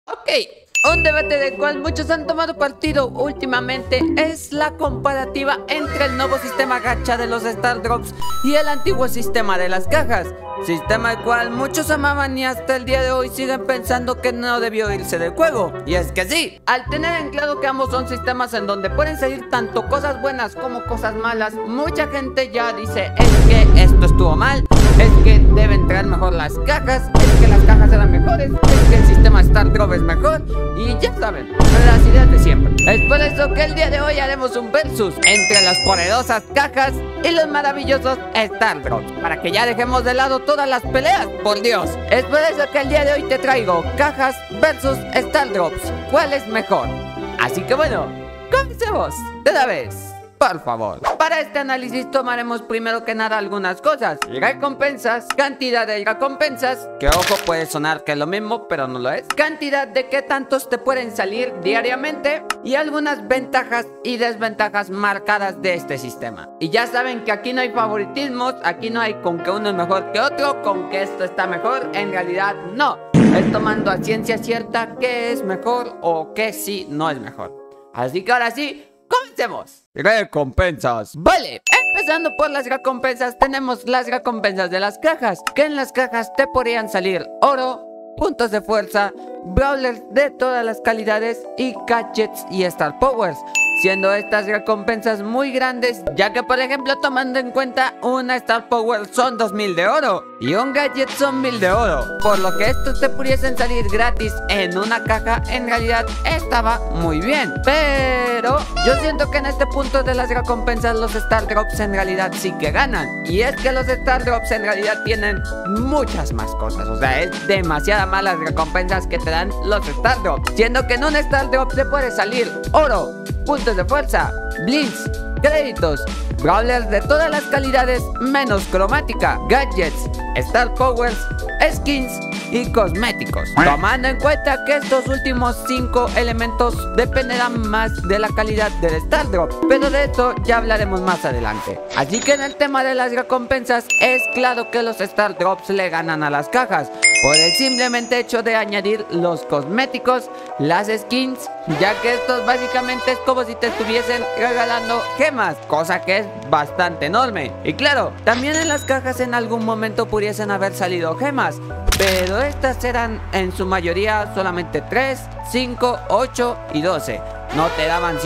Ok, un debate del cual muchos han tomado partido últimamente es la comparativa entre el nuevo sistema gacha de los Star Drops y el antiguo sistema de las cajas. Sistema el cual muchos amaban y hasta el día de hoy siguen pensando que no debió irse del juego. Y es que sí, al tener en claro que ambos son sistemas en donde pueden salir tanto cosas buenas como cosas malas, mucha gente ya dice: es que esto estuvo mal, es que deben traer mejor las cajas, es que las cajas eran mejores, es que el sistema Star Drop es mejor. Y ya saben, las ideas de siempre. Es por eso que el día de hoy haremos un versus entre las poderosas cajas y los maravillosos Star Drops, para que ya dejemos de lado todas las peleas, por Dios. Es por eso que el día de hoy te traigo cajas versus Star Drops. ¿Cuál es mejor? Así que bueno, comencemos de una vez, por favor. Para este análisis tomaremos primero que nada algunas cosas: recompensas, cantidad de recompensas, que ojo, puede sonar que es lo mismo, pero no lo es, cantidad de qué tantos te pueden salir diariamente, y algunas ventajas y desventajas marcadas de este sistema. Y ya saben que aquí no hay favoritismos, aquí no hay con que uno es mejor que otro, con que esto está mejor, en realidad no. Es tomando a ciencia cierta qué es mejor o qué sí no es mejor. Así que ahora sí, comencemos. Recompensas. Vale, empezando por las recompensas, tenemos las recompensas de las cajas, que en las cajas te podrían salir oro, puntos de fuerza, brawlers de todas las calidades y gadgets y star powers, siendo estas recompensas muy grandes, ya que por ejemplo tomando en cuenta una star power son 2000 de oro y un gadget son 1000 de oro, por lo que estos te pudiesen salir gratis en una caja. En realidad estaba muy bien, pero yo siento que en este punto de las recompensas los Star Drops en realidad sí que ganan. Y es que los Star Drops en realidad tienen muchas más cosas, o sea, es demasiada más las recompensas que te dan los Star Drops, siendo que en un Star Drop te puede salir oro, puntos de fuerza, blinks, créditos, brawlers de todas las calidades menos cromática, gadgets, star powers, skins y cosméticos, tomando en cuenta que estos últimos 5 elementos dependerán más de la calidad del Star Drop, pero de esto ya hablaremos más adelante. Así que en el tema de las recompensas es claro que los Star Drops le ganan a las cajas por el simplemente hecho de añadir los cosméticos, las skins, ya que estos básicamente es como si te estuviesen regalando gemas, cosa que es bastante enorme. Y claro, también en las cajas en algún momento pudiesen haber salido gemas, pero estas eran en su mayoría solamente 3, 5, 8 y 12. No te daban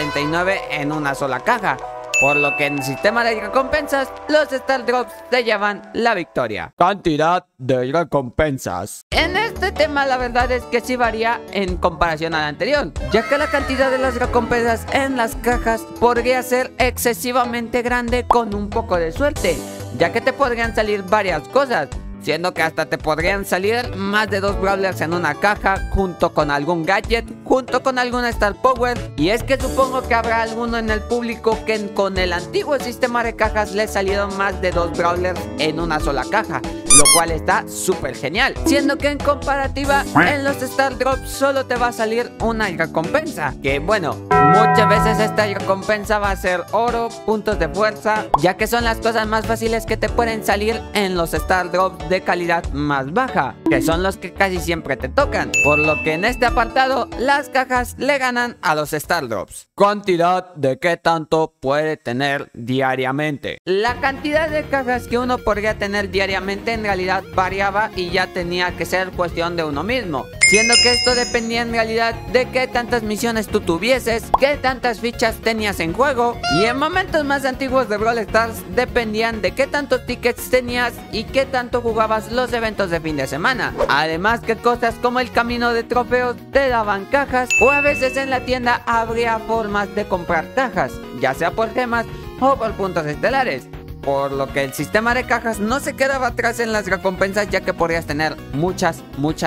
149 en una sola caja, por lo que en el sistema de recompensas los Star Drops te llevan la victoria. Cantidad de recompensas. En este tema la verdad es que sí varía en comparación al anterior, ya que la cantidad de las recompensas en las cajas podría ser excesivamente grande con un poco de suerte, ya que te podrían salir varias cosas, siendo que hasta te podrían salir más de 2 brawlers en una caja, junto con algún gadget, junto con alguna star power. Y es que supongo que habrá alguno en el público que con el antiguo sistema de cajas le salieron más de 2 brawlers en una sola caja, lo cual está súper genial, siendo que en comparativa en los Star Drops solo te va a salir una recompensa, que bueno, muchas veces esta recompensa va a ser oro, puntos de fuerza, ya que son las cosas más fáciles que te pueden salir en los Star Drops de calidad más baja, que son los que casi siempre te tocan, por lo que en este apartado las cajas le ganan a los Star Drops. Cantidad de qué tanto puede tener diariamente. La cantidad de cajas que uno podría tener diariamente en realidad variaba y ya tenía que ser cuestión de uno mismo, siendo que esto dependía en realidad de qué tantas misiones tú tuvieses, qué tantas fichas tenías en juego, y en momentos más antiguos de Brawl Stars dependían de qué tantos tickets tenías y qué tanto jugabas los eventos de fin de semana. Además que cosas como el camino de trofeos te daban cajas, o a veces en la tienda habría formas de comprar cajas, ya sea por gemas o por puntos estelares, por lo que el sistema de cajas no se quedaba atrás en las recompensas, ya que podrías tener muchas,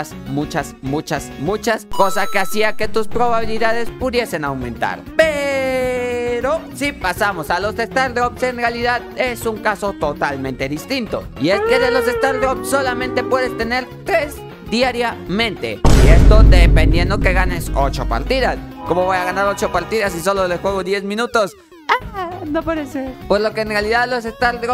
cosa que hacía que tus probabilidades pudiesen aumentar. Pero si pasamos a los Star Drops, en realidad es un caso totalmente distinto, y es que de los Star Drops solamente puedes tener 3 diariamente, y esto dependiendo que ganes 8 partidas. ¿Cómo voy a ganar 8 partidas si solo le juego 10 minutos? No parece. Por lo que en realidad los Star Drops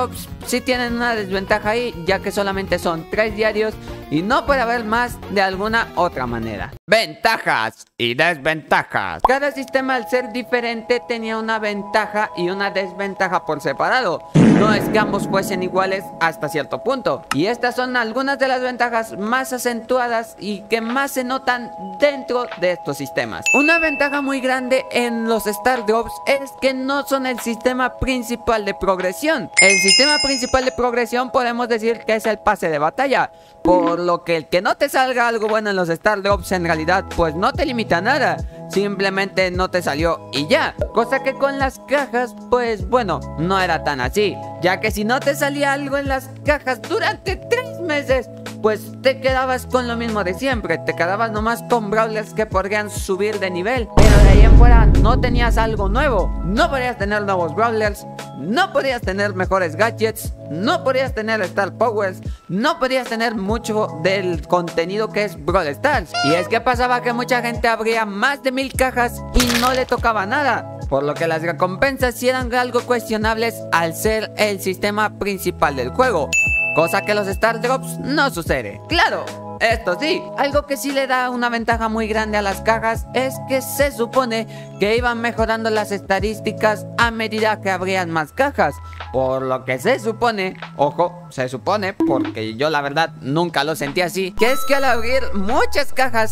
sí tienen una desventaja ahí, ya que solamente son 3 diarios y no puede haber más de alguna otra manera. Ventajas y desventajas. Cada sistema, al ser diferente, tenía una ventaja y una desventaja por separado. No es que ambos fuesen iguales hasta cierto punto. Y estas son algunas de las ventajas más acentuadas y que más se notan dentro de estos sistemas. Una ventaja muy grande en los Star Drops es que no son el sistema principal de progresión. El sistema principal de progresión podemos decir que es el pase de batalla, por lo que el que no te salga algo bueno en los Star Drops en realidad pues no te limita a nada, simplemente no te salió y ya. Cosa que con las cajas pues bueno, no era tan así, ya que si no te salía algo en las cajas durante 3 meses, pues te quedabas con lo mismo de siempre. Te quedabas nomás con brawlers que podrían subir de nivel, pero de ahí en fuera no tenías algo nuevo. No podías tener nuevos brawlers, no podías tener mejores gadgets, no podías tener Star Powers, no podías tener mucho del contenido que es Brawl Stars. Y es que pasaba que mucha gente abría más de 1000 cajas y no le tocaba nada, por lo que las recompensas sí eran algo cuestionables al ser el sistema principal del juego, cosa que los Star Drops no sucede. Claro, esto sí, algo que sí le da una ventaja muy grande a las cajas es que se supone que iban mejorando las estadísticas a medida que abrían más cajas. Por lo que se supone, ojo, se supone, porque yo la verdad nunca lo sentí así, que es que al abrir muchas cajas,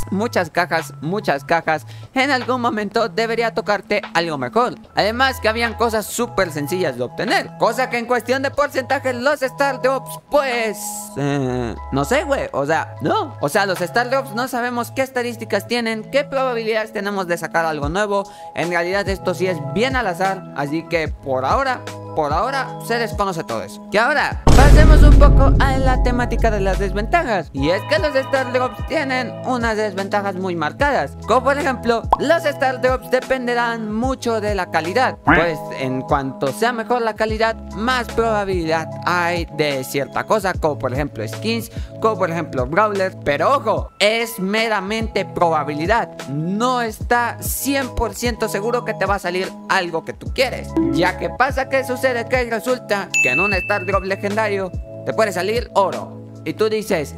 en algún momento debería tocarte algo mejor. Además que habían cosas súper sencillas de obtener, cosa que en cuestión de porcentaje los Star Drops pues... no sé, güey, o sea, no. O sea, los Star Drops no sabemos qué estadísticas tienen, qué probabilidades tenemos de sacar algo nuevo. En realidad esto sí es bien al azar, así que por ahora se desconoce todo eso. Que ahora pasemos un poco a la temática de las desventajas. Y es que los Star Drops tienen unas desventajas muy marcadas, como por ejemplo, los Star Drops dependerán mucho de la calidad, pues en cuanto sea mejor la calidad, más probabilidad hay de cierta cosa, como por ejemplo skins, como por ejemplo brawlers. Pero ojo, es meramente probabilidad, no está 100% seguro que te va a salir algo que tú quieres, ya que pasa que sucede que resulta que en un Star Drop legendario te puede salir oro y tú dices,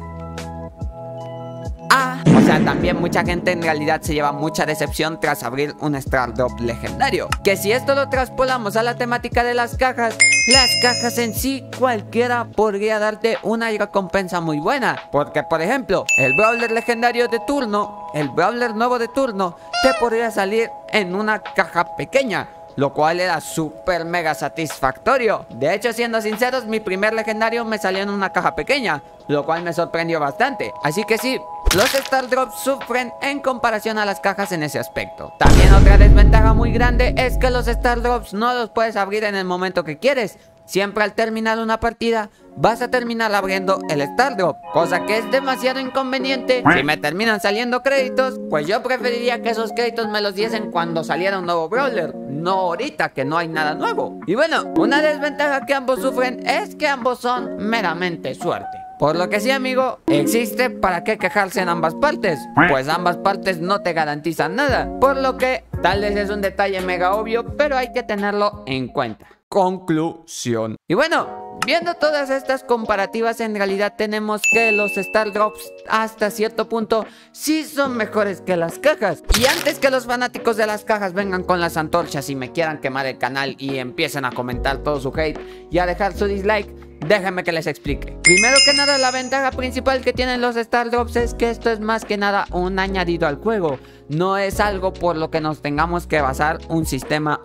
ah, o sea, también mucha gente en realidad se lleva mucha decepción tras abrir un Star Drop legendario. Que si esto lo traspolamos a la temática de las cajas en sí, cualquiera podría darte una recompensa muy buena, porque por ejemplo, el brawler legendario de turno, el brawler nuevo de turno, te podría salir en una caja pequeña, lo cual era súper mega satisfactorio. De hecho, siendo sinceros, mi primer legendario me salió en una caja pequeña, lo cual me sorprendió bastante. Así que sí, los Star Drops sufren en comparación a las cajas en ese aspecto. También otra desventaja muy grande es que los Star Drops no los puedes abrir en el momento que quieres. Siempre al terminar una partida vas a terminar abriendo el Star Drop, cosa que es demasiado inconveniente. Si me terminan saliendo créditos, pues yo preferiría que esos créditos me los diesen cuando saliera un nuevo brawler, no ahorita que no hay nada nuevo. Y bueno, una desventaja que ambos sufren es que ambos son meramente suerte. Por lo que sí, amigo, existe para qué quejarse en ambas partes, pues ambas partes no te garantizan nada. Por lo que tal vez es un detalle mega obvio, pero hay que tenerlo en cuenta. Conclusión. Y bueno, viendo todas estas comparativas, en realidad tenemos que los Star Drops hasta cierto punto sí son mejores que las cajas. Y antes que los fanáticos de las cajas vengan con las antorchas y me quieran quemar el canal y empiecen a comentar todo su hate y a dejar su dislike, déjenme que les explique. Primero que nada, la ventaja principal que tienen los Star Drops es que esto es más que nada un añadido al juego. No es algo por lo que nos tengamos que basar un sistema.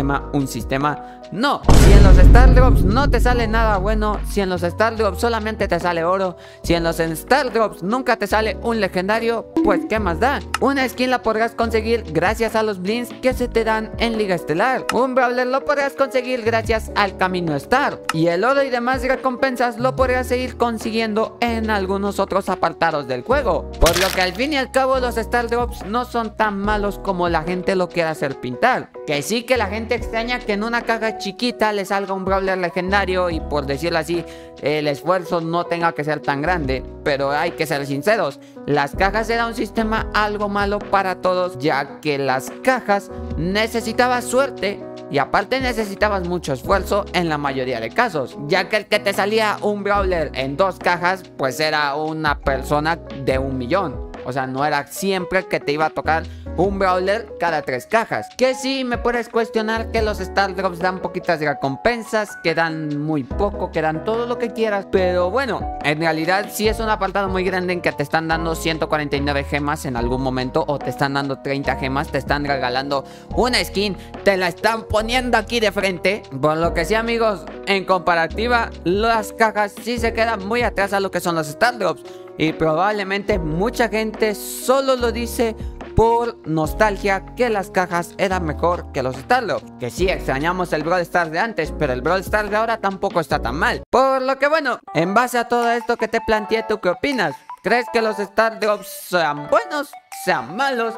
No, si en los Star Drops no te sale nada bueno, si en los Star Drops solamente te sale oro, si en los Star Drops nunca te sale un legendario, pues qué más da. Una skin la podrás conseguir gracias a los blinks que se te dan en Liga Estelar. Un brawler lo podrás conseguir gracias al Camino Star. Y el oro y demás recompensas lo podrás seguir consiguiendo en algunos otros apartados del juego. Por lo que al fin y al cabo los Star Drops no son tan malos como la gente lo quiere hacer pintar. Que sí, que la gente extraña que en una caja chiquita le salga un brawler legendario y, por decirlo así, el esfuerzo no tenga que ser tan grande. Pero hay que ser sinceros, las cajas era un sistema algo malo para todos, ya que las cajas necesitaba suerte y aparte necesitabas mucho esfuerzo en la mayoría de casos, ya que el que te salía un Brawler en 2 cajas pues era una persona de 1.000.000. O sea, no era siempre que te iba a tocar un Brawler cada 3 cajas. Que sí, me puedes cuestionar que los Star Drops dan poquitas recompensas, que dan muy poco, que dan todo lo que quieras. Pero bueno, en realidad sí es un apartado muy grande en que te están dando 149 gemas en algún momento, o te están dando 30 gemas, te están regalando una skin, te la están poniendo aquí de frente. Por lo que sí, amigos, en comparativa, las cajas sí se quedan muy atrás a lo que son los Star Drops. Y probablemente mucha gente solo lo dice por nostalgia, que las cajas eran mejor que los Star Drops. Que sí, extrañamos el Brawl Stars de antes, pero el Brawl Stars de ahora tampoco está tan mal. Por lo que bueno, en base a todo esto que te planteé, ¿tú qué opinas? ¿Crees que los Star Drops sean buenos, sean malos?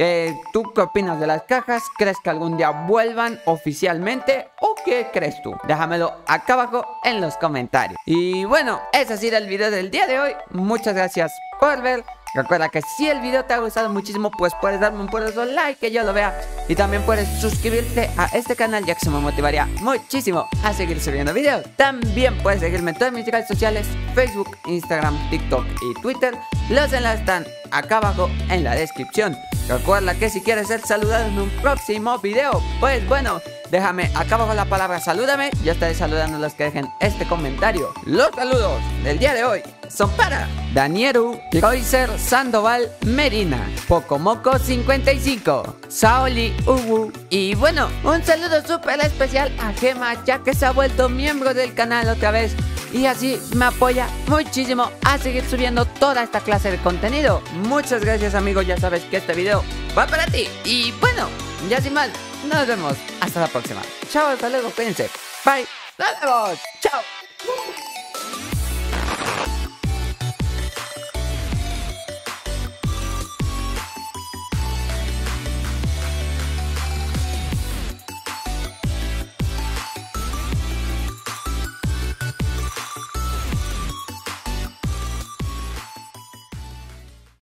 ¿Tú qué opinas de las cajas? ¿Crees que algún día vuelvan oficialmente? ¿O qué crees tú? Déjamelo acá abajo en los comentarios. Y bueno, ese ha sido el video del día de hoy. Muchas gracias por ver. Recuerda que si el video te ha gustado muchísimo, pues puedes darme un poderoso like que yo lo vea. Y también puedes suscribirte a este canal, ya que se me motivaría muchísimo a seguir subiendo videos. También puedes seguirme en todas mis redes sociales: Facebook, Instagram, TikTok y Twitter. Los enlaces están acá abajo en la descripción. Recuerda que si quieres ser saludado en un próximo video, pues bueno, déjame acá abajo la palabra salúdame. Yo estaré saludando a los que dejen este comentario. Los saludos del día de hoy son para Danieru, Roycer Sandoval Medina, Pocomoco 55, Saoli Ubu. Y bueno, un saludo súper especial a Gema, ya que se ha vuelto miembro del canal otra vez, y así me apoya muchísimo a seguir subiendo toda esta clase de contenido. Muchas gracias, amigos, ya sabes que este video va para ti. Y bueno, ya sin más, nos vemos hasta la próxima. Chao, hasta luego, cuídense. Bye, nos vemos.